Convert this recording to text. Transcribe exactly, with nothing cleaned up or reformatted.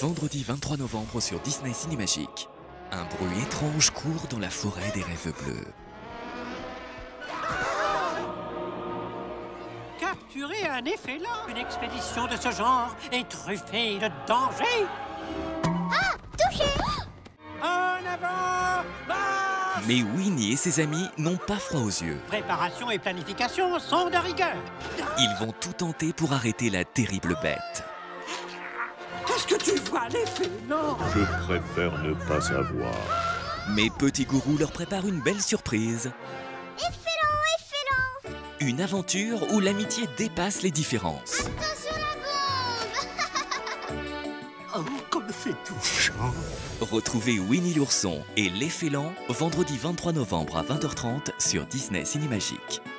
Vendredi vingt-trois novembre sur Disney Cinémagique. Un bruit étrange court dans la forêt des rêves bleus. Capturer un effélant. Une expédition de ce genre est truffée de dangers. Ah, touché! En avant, marche! Mais Winnie et ses amis n'ont pas froid aux yeux. Préparation et planification sont de rigueur. Ils vont tout tenter pour arrêter la terrible bête. Qu'est-ce que tu vois, l'effélant? Je préfère ne pas savoir. Mais Petit Gourou leur prépare une belle surprise. Effélant, effélant! Une aventure où l'amitié dépasse les différences. Attention la bombe! Oh, comme c'est touchant. Retrouvez Winnie l'ourson et l'effélant vendredi vingt-trois novembre à vingt heures trente sur Disney Cinémagique.